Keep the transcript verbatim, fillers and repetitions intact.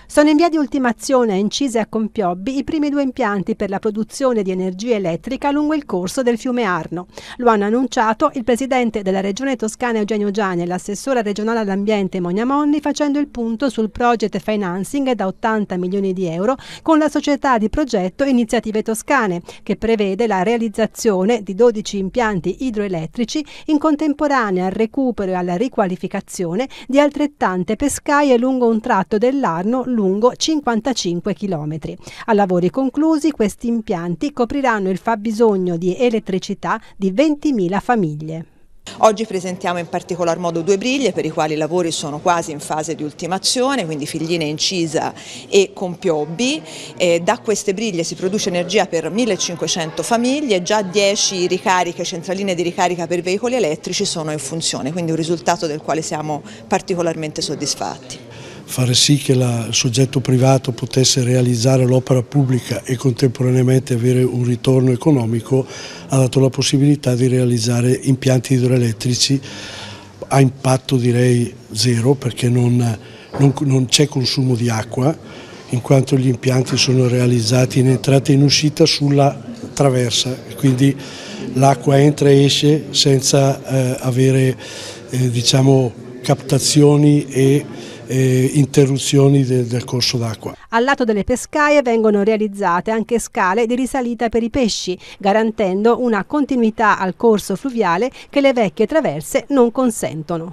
Sono in via di ultimazione a Incisa e a Compiobbi i primi due impianti per la produzione di energia elettrica lungo il corso del fiume Arno. Lo hanno annunciato il presidente della Regione Toscana Eugenio Giani e l'assessora regionale all'ambiente Monia Monni, facendo il punto sul project financing da ottanta milioni di euro con la società di progetto Iniziative Toscane, che prevede la realizzazione di dodici impianti idroelettrici in contemporanea al recupero e alla riqualificazione di altrettante pescaie lungo un tratto dell'Arno lungo cinquantacinque chilometri. A lavori conclusi, questi impianti copriranno il fabbisogno di elettricità di ventimila famiglie. Oggi presentiamo in particolar modo due briglie per i quali i lavori sono quasi in fase di ultimazione, quindi Figline Incisa e Compiobbi. Eh, da queste briglie si produce energia per millecinquecento famiglie, già dieci ricariche, centraline di ricarica per veicoli elettrici sono in funzione, quindi un risultato del quale siamo particolarmente soddisfatti. Fare sì che la, il soggetto privato potesse realizzare l'opera pubblica e contemporaneamente avere un ritorno economico ha dato la possibilità di realizzare impianti idroelettrici a impatto direi zero, perché non, non, non c'è consumo di acqua, in quanto gli impianti sono realizzati in entrata e in uscita sulla traversa, quindi l'acqua entra e esce senza eh, avere eh, diciamo, captazioni e Eh, interruzioni del, del corso d'acqua. Al lato delle pescaie vengono realizzate anche scale di risalita per i pesci, garantendo una continuità al corso fluviale che le vecchie traverse non consentono.